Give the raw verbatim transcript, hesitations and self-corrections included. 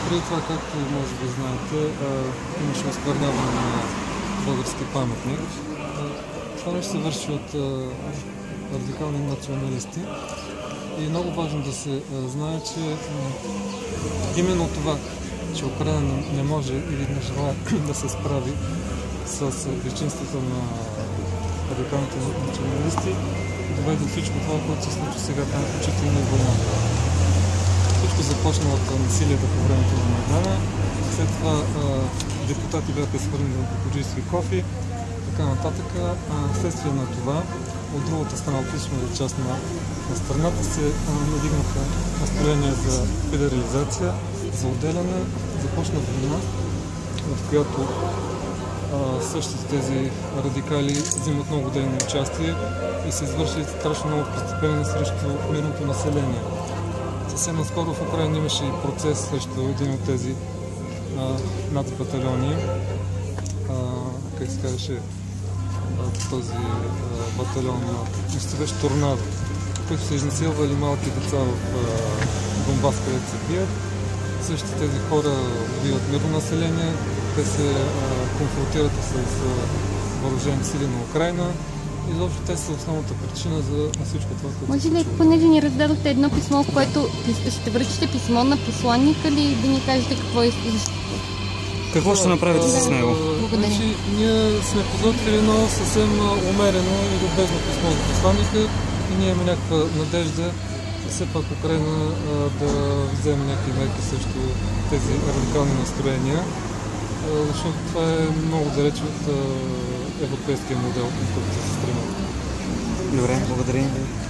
преди това, както може би знаете, имаше оскверняване на български паметник. Това нещо се върши от радикални националисти. И е много важно да се знае, че именно това, че Украина не може или не желая да се справи с безчинството на радикалните националисти, доведе до всичко това, което се случва сега там, включително и война. Всичко започна от насилието по времето на Майдана, след това депутати бяха изхвърлени от Боджийски кофи, така нататък. Следствие на това, от другата страна, от личната част на, на страната се надигнаха настроения за федерализация, за отделяне, започна война, от която а, същите тези радикали взимат много дейно участие и се извършили страшно много престъпления срещу мирното население. Съвсем наскоро в Украина имаше и процес срещу един от тези нацбатальони, как се казваше този а, батальон, мисля, се беше Торнадо, които са изнасилвали малки деца в а, Донбас, където се бият. Същите тези хора убиват мирно население, те се а, конфронтират с а, въоръжени сили на Украина и изобщо те са основната причина за всичко това, което може ли, понеже ни раздадохте едно писмо, в което ще връчите писмо на посланника или да ни кажете какво е? Какво ще направите с него? Значи, ние сме подготвили едно съвсем умерено и любезно писмо за посланника и ние имаме някаква надежда все пак Украина да вземе някакви мерки срещу тези радикални настроения, защото това е много далеч от европейския модел, в който се стремят. Добре, благодарим ви.